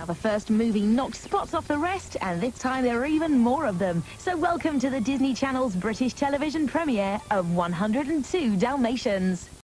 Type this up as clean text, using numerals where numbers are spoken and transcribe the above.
Now, the first movie knocked spots off the rest, and this time there are even more of them. So welcome to the Disney Channel's British television premiere of 102 Dalmatians.